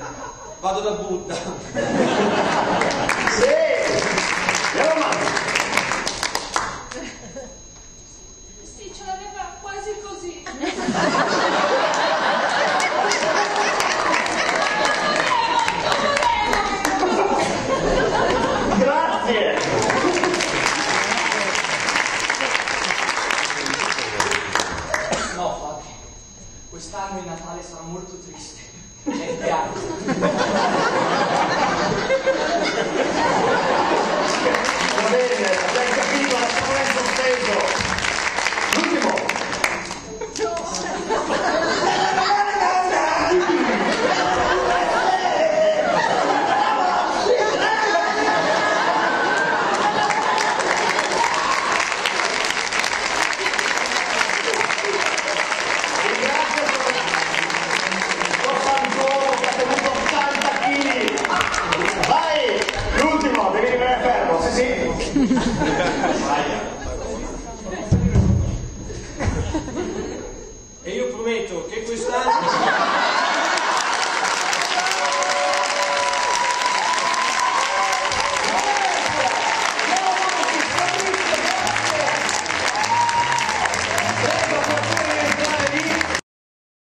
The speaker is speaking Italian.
Vado da Buddha. Sì! Andiamo avanti. Sì, ce l'aveva quasi così. Grazie! No, padre, quest'anno il Natale sarà molto triste. È il teatro. Va bene, abbiamo capito, lasciamo in sospeso. L'ultimo. E io prometto che quest'anno